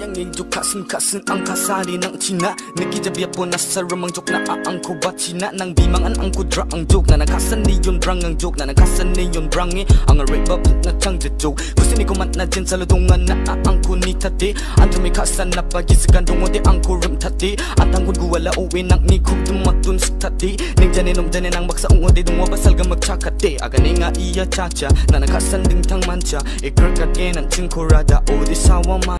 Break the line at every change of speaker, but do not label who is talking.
Nanging juk kasun ang kasari ng China. Nagijabiya po nasa ramang joke na aang ko ba China. Nang bimangan ang kudra ang joke na nakasan ni yun brang ang joke na nakasan ni yun brang ang aray babuk na chang joke. Gusto ni kumat na dyan sa ludungan na aang ko ni tate. Anto may kasan na pagisigan dungo di ang kurim tate. At ang gudguwala uwi nang ni kutumatun sa tate. Ning janinong janin ang baksa ungo di dungo basal ga magchakate. Agani nga iya chacha na nakasan ding tang mancha. Iker kagen ang chingkurada o di sawa man.